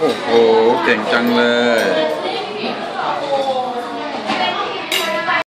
โอ้โหเก่งจังเลย